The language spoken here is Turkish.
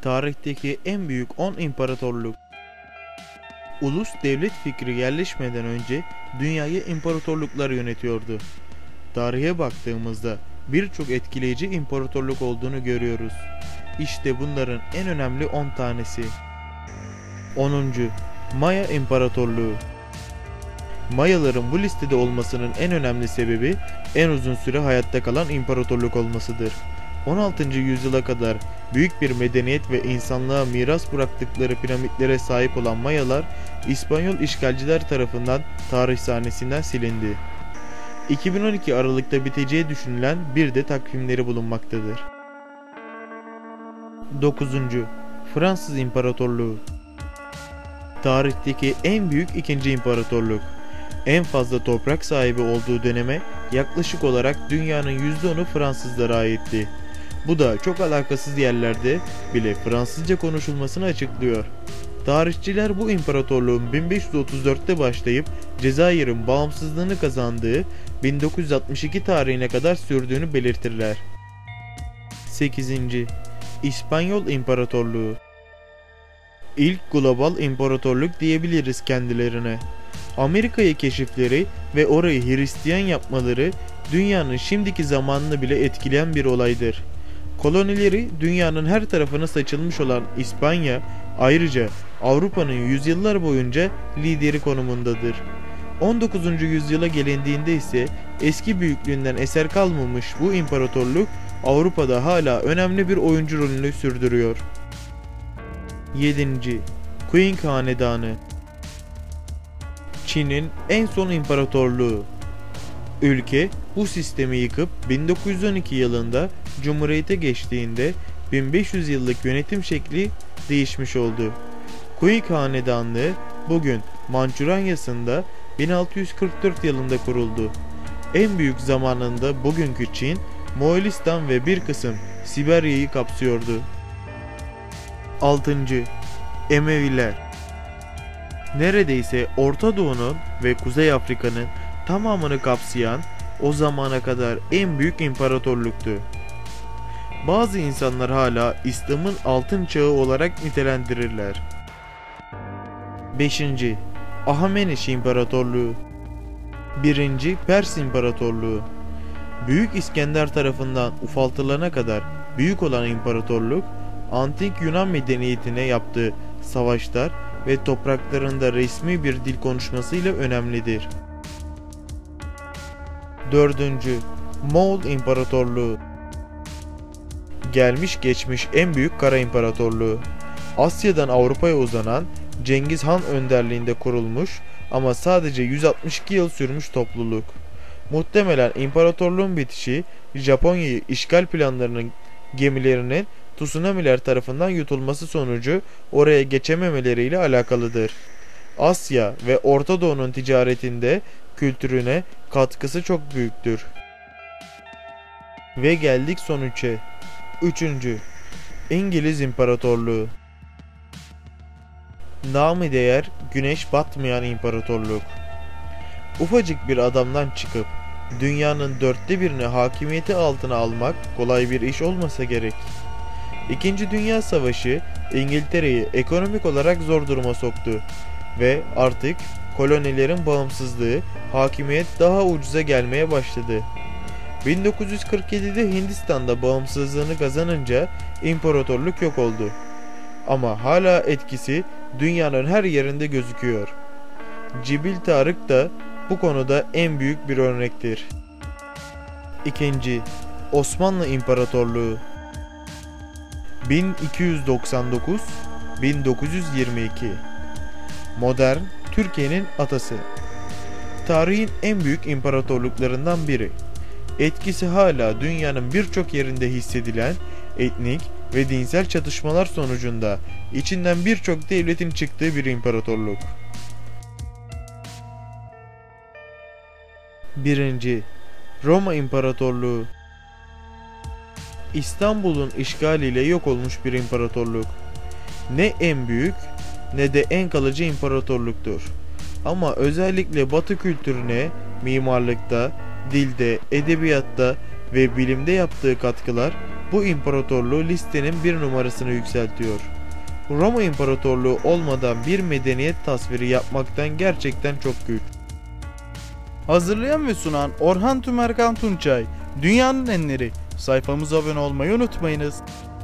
Tarihteki en büyük 10 imparatorluk. Ulus devlet fikri yerleşmeden önce dünyayı imparatorluklar yönetiyordu. Tarihe baktığımızda birçok etkileyici imparatorluk olduğunu görüyoruz. İşte bunların en önemli 10 tanesi. 10. Maya İmparatorluğu. Mayaların bu listede olmasının en önemli sebebi en uzun süre hayatta kalan imparatorluk olmasıdır. 16. yüzyıla kadar büyük bir medeniyet ve insanlığa miras bıraktıkları piramitlere sahip olan Mayalar, İspanyol işgalciler tarafından tarih sahnesinden silindi. 2012 Aralık'ta biteceği düşünülen bir de takvimleri bulunmaktadır. 9. Fransız İmparatorluğu. Tarihteki en büyük ikinci imparatorluk. En fazla toprak sahibi olduğu döneme yaklaşık olarak dünyanın %10'u Fransızlara aitti. Bu da çok alakasız yerlerde bile Fransızca konuşulmasını açıklıyor. Tarihçiler bu imparatorluğun 1534'te başlayıp Cezayir'in bağımsızlığını kazandığı 1962 tarihine kadar sürdüğünü belirtirler. 8. İspanyol İmparatorluğu. İlk global imparatorluk diyebiliriz kendilerine. Amerika'yı keşifleri ve orayı Hristiyan yapmaları dünyanın şimdiki zamanını bile etkileyen bir olaydır. Kolonileri dünyanın her tarafına saçılmış olan İspanya, ayrıca Avrupa'nın yüzyıllar boyunca lideri konumundadır. 19. yüzyıla gelindiğinde ise eski büyüklüğünden eser kalmamış bu imparatorluk Avrupa'da hala önemli bir oyuncu rolünü sürdürüyor. 7. Qing Hanedanı. Çin'in en son imparatorluğu. Ülke bu sistemi yıkıp 1912 yılında Cumhuriyete geçtiğinde 1500 yıllık yönetim şekli değişmiş oldu. Qing Hanedanlığı bugün Mançuranya'sında 1644 yılında kuruldu. En büyük zamanında bugünkü Çin, Moğolistan ve bir kısım Siberya'yı kapsıyordu. 6. Emeviler. Neredeyse Orta Doğu'nun ve Kuzey Afrika'nın tamamını kapsayan o zamana kadar en büyük imparatorluktu. Bazı insanlar hala İslam'ın altın çağı olarak nitelendirirler. 5. Ahameneş İmparatorluğu. 1. Pers İmparatorluğu. Büyük İskender tarafından ufaltılana kadar büyük olan imparatorluk, antik Yunan medeniyetine yaptığı savaşlar ve topraklarında resmi bir dil konuşmasıyla önemlidir. 4. Moğol İmparatorluğu. Gelmiş geçmiş en büyük kara imparatorluğu. Asya'dan Avrupa'ya uzanan Cengiz Han önderliğinde kurulmuş ama sadece 162 yıl sürmüş topluluk. Muhtemelen imparatorluğun bitişi Japonya'yı işgal planlarının gemilerinin tsunamiler tarafından yutulması sonucu oraya geçememeleriyle alakalıdır. Asya ve Orta Doğu'nun ticaretinde kültürüne katkısı çok büyüktür. Ve geldik son 3'e. 3. İngiliz İmparatorluğu. Namı değer güneş batmayan imparatorluk. Ufacık bir adamdan çıkıp dünyanın 1/4'ünü hakimiyeti altına almak kolay bir iş olmasa gerek. İkinci Dünya Savaşı İngiltere'yi ekonomik olarak zor duruma soktu ve artık kolonilerin bağımsızlığı, hakimiyet daha ucuza gelmeye başladı. 1947'de Hindistan'da bağımsızlığını kazanınca imparatorluk yok oldu. Ama hala etkisi dünyanın her yerinde gözüküyor. Cibil Tarık da bu konuda en büyük bir örnektir. 2. Osmanlı İmparatorluğu. 1299-1922. Modern Türkiye'nin atası. Tarihin en büyük imparatorluklarından biri. Etkisi hala dünyanın birçok yerinde hissedilen etnik ve dinsel çatışmalar sonucunda içinden birçok devletin çıktığı bir imparatorluk. 1. Roma İmparatorluğu. İstanbul'un işgaliyle yok olmuş bir imparatorluk. Ne en büyük ne de en kalıcı imparatorluktur. Ama özellikle Batı kültürüne, mimarlıkta, dilde, edebiyatta ve bilimde yaptığı katkılar bu imparatorluğu listenin bir numarasını yükseltiyor. Roma İmparatorluğu olmadan bir medeniyet tasviri yapmaktan gerçekten çok güç. Hazırlayan ve sunan Orhan Tümerkan Tunçay. Dünyanın Enleri. Sayfamıza abone olmayı unutmayınız.